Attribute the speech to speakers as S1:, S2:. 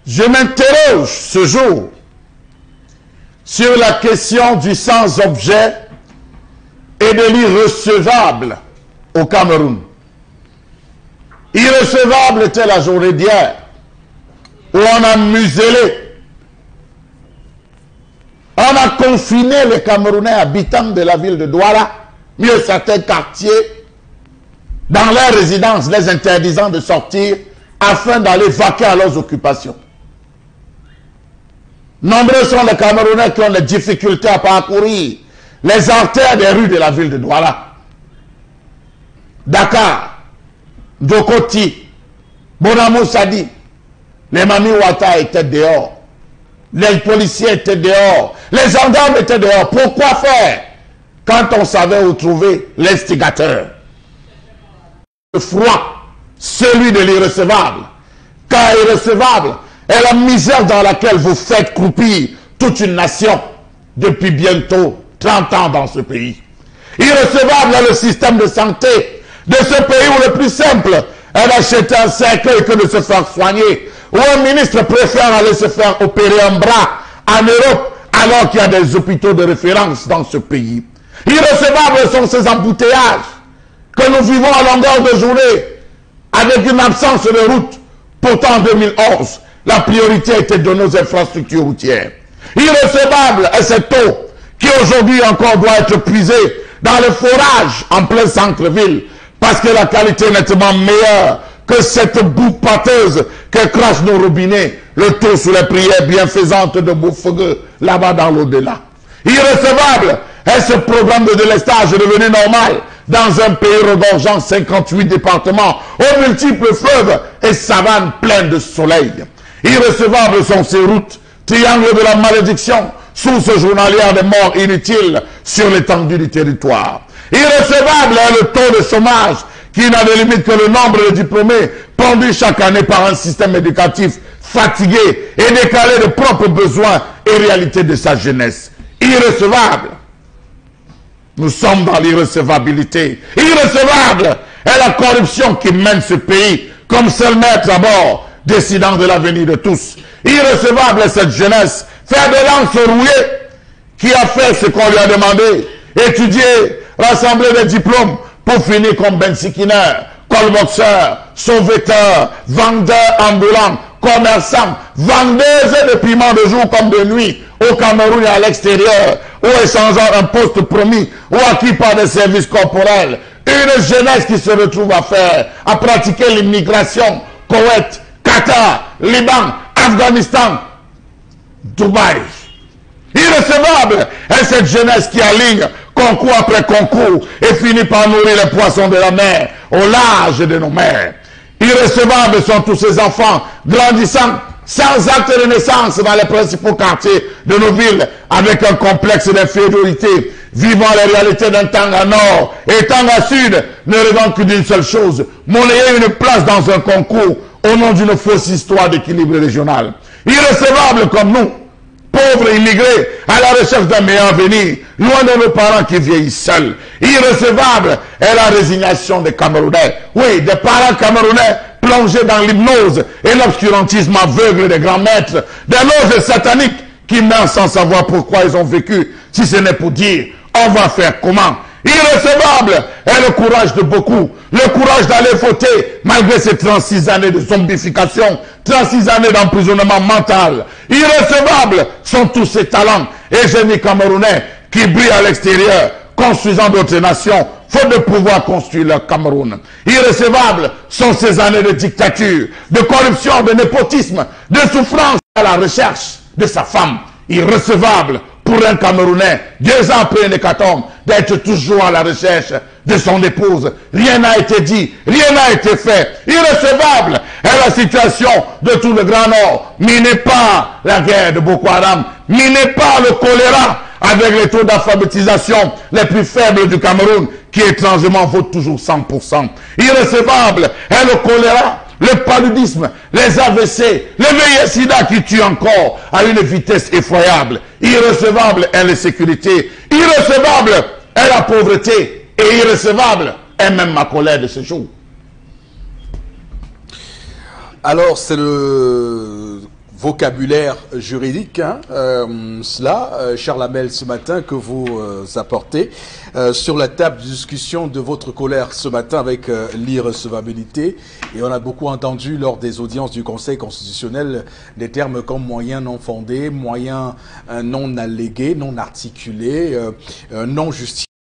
S1: Je m'interroge ce jour sur la question du sans-objet et de l'irrecevable au Cameroun. Irrecevable était la journée d'hier où on a muselé, on a confiné les Camerounais habitants de la ville de Douala, mieux certains quartiers, dans leurs résidences, les interdisant de sortir afin d'aller vaquer à leurs occupations. Nombreux sont les Camerounais qui ont des difficultés à parcourir les artères des rues de la ville de Douala. Dakar, Dokoti, Bonamou Sadi, les Mami Ouatta étaient dehors, les policiers étaient dehors, les gendarmes étaient dehors. Pourquoi faire quand on savait où trouver l'instigateur? Le froid, celui de l'irrecevable. Car irrecevable est la misère dans laquelle vous faites croupir toute une nation depuis bientôt 30 ans dans ce pays. Irrecevable est le système de santé de ce pays où le plus simple est d'acheter un cercueil que de se faire soigner, où un ministre préfère aller se faire opérer un bras en Europe alors qu'il y a des hôpitaux de référence dans ce pays. Irrecevables sont ces embouteillages que nous vivons à longueur de journée avec une absence de route. Pourtant en 2011, la priorité était de nos infrastructures routières. Irrecevable est cette eau qui aujourd'hui encore doit être puisée dans le forage en plein centre-ville parce que la qualité est nettement meilleure que cette boue pâteuse que crachent nos robinets, le tout sous les prières bienfaisantes de Boufougue, là-bas dans l'au-delà. Irrecevable est ce programme de délestage devenu normal dans un pays regorgeant 58 départements, aux multiples fleuves et savanes pleines de soleil. Irrecevables sont ces routes, triangles de la malédiction, source journalière de morts inutiles sur l'étendue du territoire. Irrecevable est le taux de chômage qui n'a de limite que le nombre de diplômés pendus chaque année par un système éducatif fatigué et décalé de propres besoins et réalités de sa jeunesse. Irrecevable. Nous sommes dans l'irrecevabilité. Irrecevable est la corruption qui mène ce pays comme seul maître à bord, décidant de l'avenir de tous. Irrecevable est cette jeunesse, faire de lance rouillée, qui a fait ce qu'on lui a demandé, étudier, rassembler des diplômes, pour finir comme Ben Sikiner, colboxeur, sauveteur, vendeur ambulant, commerçant, vendeuse de piments de jour comme de nuit, au Cameroun et à l'extérieur, ou échangeant un poste promis, ou acquis par des services corporels. Une jeunesse qui se retrouve à pratiquer l'immigration, Koweït, Qatar, Liban, Afghanistan, Dubaï. Irrecevable est cette jeunesse qui aligne concours après concours et finit par nourrir les poissons de la mer au large de nos mers. Irrecevables sont tous ces enfants grandissant sans acte de naissance dans les principaux quartiers de nos villes avec un complexe d'infériorité, vivant les réalités d'un Tanga Nord et Tanga Sud, ne rêvant que d'une seule chose, monnayer une place dans un concours au nom d'une fausse histoire d'équilibre régional. Irrecevables comme nous, pauvres immigrés à la recherche d'un meilleur avenir, loin de nos parents qui vieillissent seuls. Irrecevable est la résignation des Camerounais. Oui, des parents camerounais plongés dans l'hypnose et l'obscurantisme aveugle des grands maîtres, des loges sataniques qui meurent sans savoir pourquoi ils ont vécu, si ce n'est pour dire on va faire comment. Irrecevable est le courage de beaucoup, le courage d'aller voter malgré ces 36 années de zombification, 36 années d'emprisonnement mental. Irrecevables sont tous ces talents et génies camerounais qui brillent à l'extérieur, construisant d'autres nations, faute de pouvoir construire leur Cameroun. Irrecevables sont ces années de dictature, de corruption, de népotisme, de souffrance à la recherche de sa femme. Irrecevable pour un Camerounais, 2 ans après une hécatombe, d'être toujours à la recherche de son épouse. Rien n'a été dit, rien n'a été fait. Irrecevable est la situation de tout le Grand Nord. Minez pas la guerre de Boko Haram, minez pas le choléra avec les taux d'alphabétisation les plus faibles du Cameroun, qui étrangement vaut toujours 100%. Irrecevable est le choléra, le paludisme, les AVC, le VIH-Sida qui tuent encore à une vitesse effroyable. Irrecevable est l'insécurité, irrecevable est la pauvreté, et irrecevable est même ma colère de ce jour.
S2: Alors, c'est le vocabulaire juridique, hein, Charles Hamel, ce matin, que vous apportez sur la table de discussion de votre colère ce matin avec l'irrecevabilité. Et on a beaucoup entendu lors des audiences du Conseil constitutionnel des termes comme moyens non fondés, moyens non allégués, non articulés, non justifiés.